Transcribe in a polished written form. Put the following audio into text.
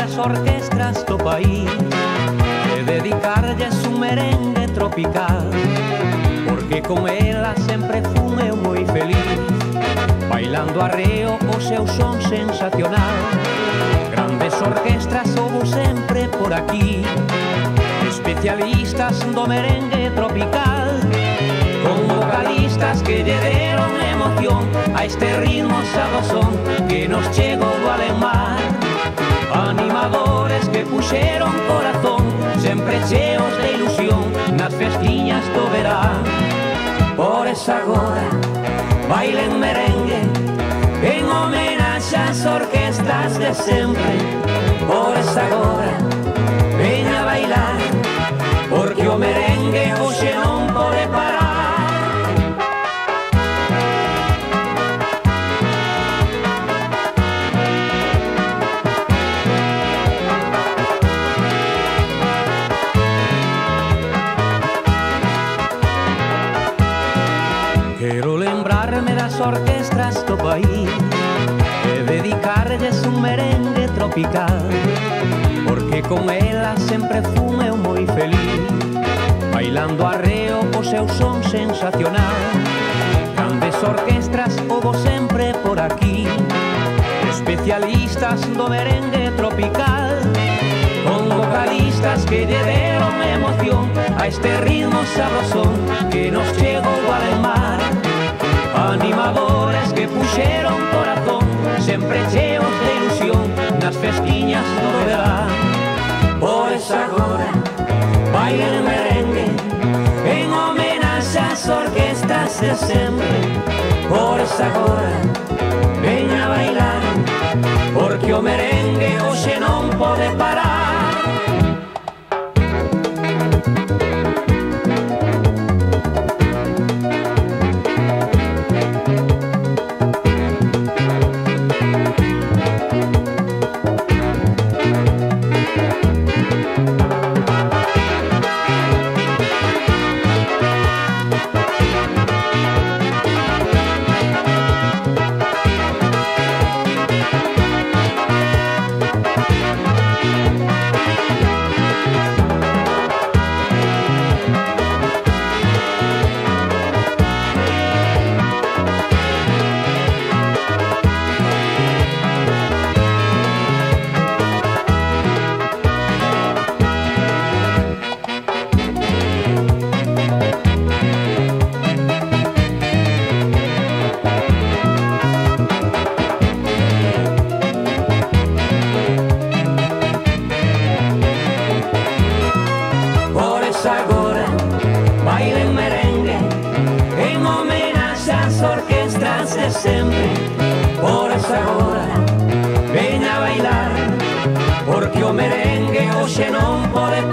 das orquestras do país e dedicarlles un merengue tropical, porque con ela sempre fun eu moi feliz, bailando arreo o seu son sensacional. Grandes orquestras houbo sempre por aquí, especialistas do merengue tropical, con vocalistas que lle deron emoción a este ritmo sabrosón que nos chegou do alemmar. Animadores que puxeron corazón, sempre cheos de ilusión nas festiñas do verán. Por esa agora bailen merengue en homenaxe ás orquestas de sempre. Por esa agora veña a bailar, porque o merengue hoxe non pode parar. Quero lembrarme das orquestras do país e dedicarlles un merengue tropical, porque con ela sempre fun eu moi feliz, bailando arreo o seu son sensacional. Grandes orquestras houbo sempre por aquí, especialistas do merengue tropical, con vocalistas que lle deron emoción a este ritmo sabrosón que nos chegou do alemmar. Animadores que puxeron corazón, sempre cheos de ilusión nas festiñas do verán. Por esa agora bailen merengue en homenaxe ás orquestas de sempre. Por esa agora veña a bailar, porque o merengue hoxe non pode parar. Agora bailen merengue en homenaxe ás orquestras de sempre. Por esa agora veña a bailar, porque o merengue hoxe non pode